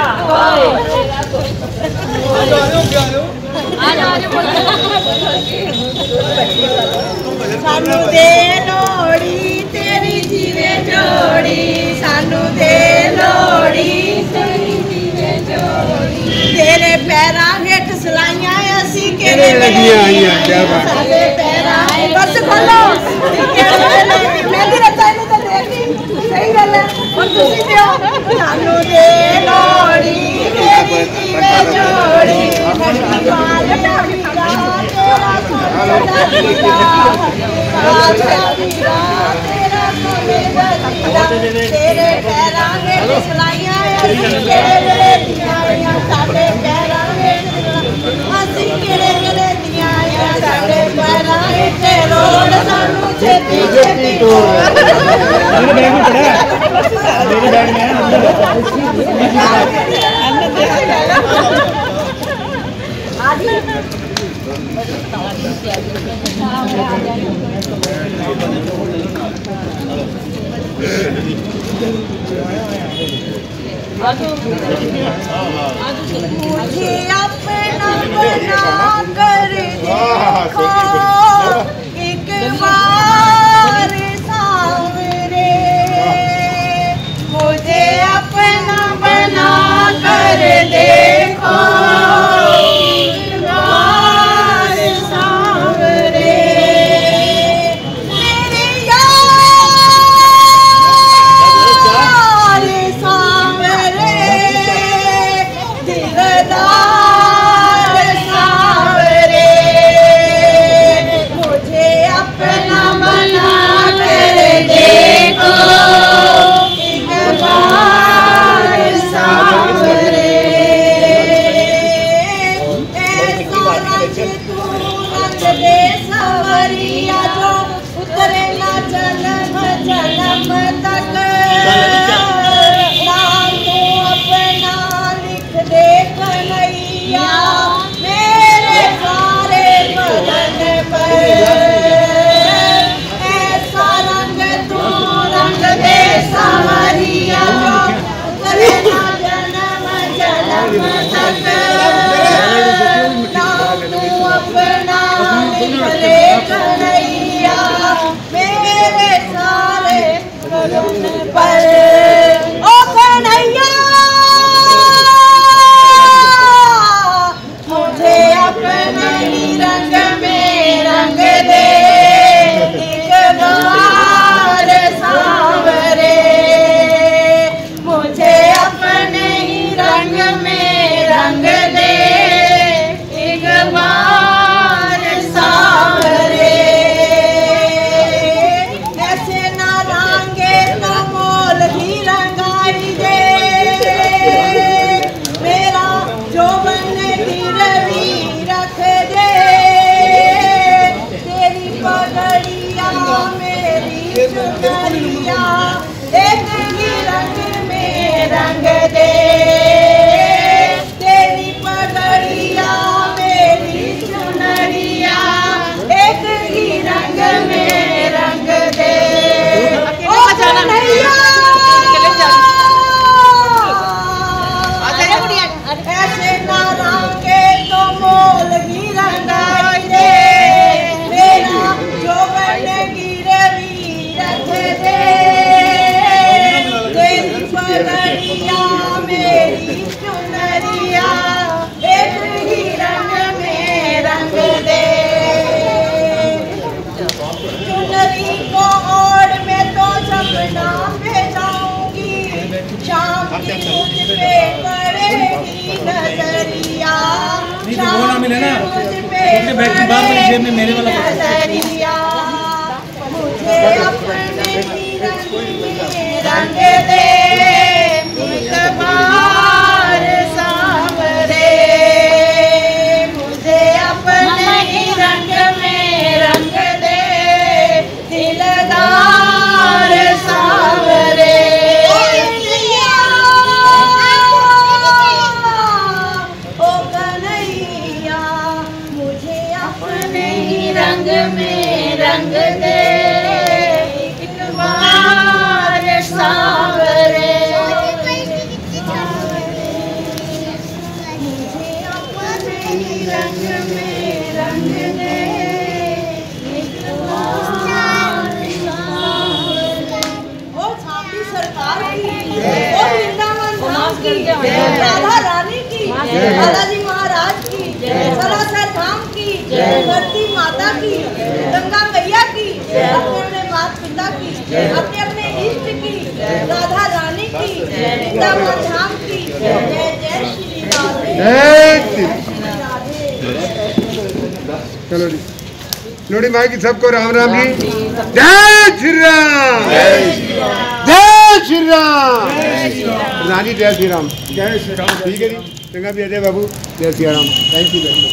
आ जा आ जा सानू दे लोड़ी तेरी जीवे जोड़ी सानू दे लोड़ी तेरी जीवे जोड़ी तेरे पैरां हेठ सलाइयां असी केड़े लगियां आईयां क्या बात साडे पैरां बस खोलो मेहंदी रचा इनु तो देखी सही गल है और तुसी दियो सानू दे लोड़ी तेरी जीवे जोड़ी पाल डावीरा तेरा तेरे पैरां विच सलाइयां असीं केड़े दियां साडे पैरां विच असीं केड़े केड़े दियां साडे पैरां विच रोड सानू छेती छेती मेरे बैग में पड़ा है मेरे बैग में है मुझे अपना बना कर देखो एक बार सावरे मुझे अपना बना कर देखो एक बार सावरे मेरे यार सावरे दिलदार सावरे मुझे अपना बना कर देखो एक बार सावरे ऐसा रंग तू रंग दे सवरिया जो उतरे ना जन्म जन्म तक नाम तू अपना लिख दे कन्हैया मेरे सारे बदन पर ऐसा रंग तू रंग दे सवरिया जो उतरे ना जन्म जन्म तक नाम तू अपना लिख दे कन्हैया मेरे सारे बदन पर ओ कन्हैया मुझे अपने ही रंग में रंग दे एक बार सावरे मुझे अपने ही रंग में रंग दे एक बार सावरे ऐसे ना रंगे तो मोल भी रंगाई दे मेरा जोबन गिरवी रख दे तेरी पगड़िया मेरी चुनरिया एक ही रंग में रंग दे तेरी पगड़िया मेरी चुनरिया एक ही रंग में रंग दे ओ कन्हैया ऐसे ना रंगे तो मोल ही रंगाई दे मेरा जोबन गिरवी रख दे तेरी पगड़िया मेरी चुनरिया एक ही रंग में रंग दे चुनरी को ओढ़ में तो सपना पे जाऊंगी शाम की मुझ पे पड़ेगी नजरिया शाम की मुझ पे पड़ेगी नजरिया मुझे अपने ही रंग में रंग दे एक बार सावरे मुझे अपने ही रंग में रंग दे दिलदार सावरे ओ कन्हैया मुझे अपने ही रंग में रंग दे एक बार सावरे मुझे अपने ही रंग में रंग दे एक बार सावरे ओ छाती सरकार की ओ वृंदावन धाम की राधा रानी की बालाजी महाराज की सरासर धाम की धरती माता की गंगा मैया की अपने अपने माता पिता की अपने अपने इष्ट की राधा रानी की वृंदावन धाम की जय जय श्री राधे चलो जी लोड़ी माई की सबको राम राम जी जय श्री राम। हाँ जी जय श्री राम। जय श्री राम। ठीक है जी, चंगा भी अजय बाबू, जय Shri Ram. Thank you very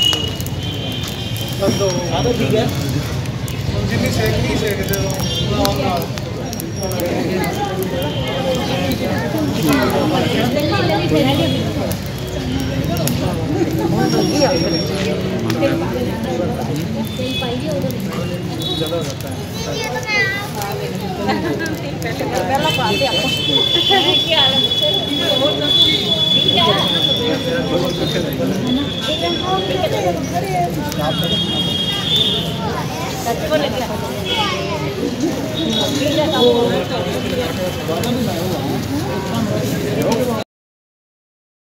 much. ठीक है जितनी सेकनी सेकते हो